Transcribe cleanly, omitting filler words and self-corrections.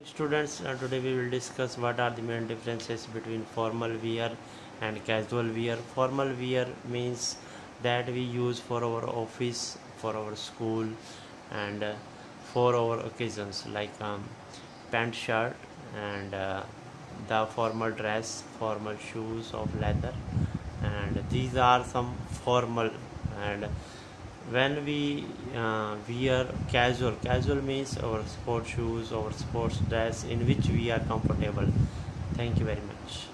Students, today we will discuss what are the main differences between formal wear and casual wear. Formal wear means that we use for our office, for our school, and for our occasions like pant shirt and the formal dress, formal shoes of leather, and these are some formal. And when we wear casual means our sport shoes, our sports dress in which we are comfortable. Thank you very much.